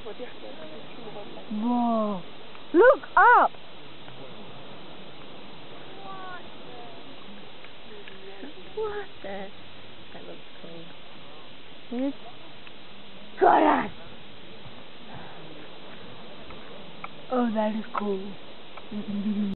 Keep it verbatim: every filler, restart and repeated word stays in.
Whoa. Look up! What the? That looks cool. It's got us! Oh, that is cool.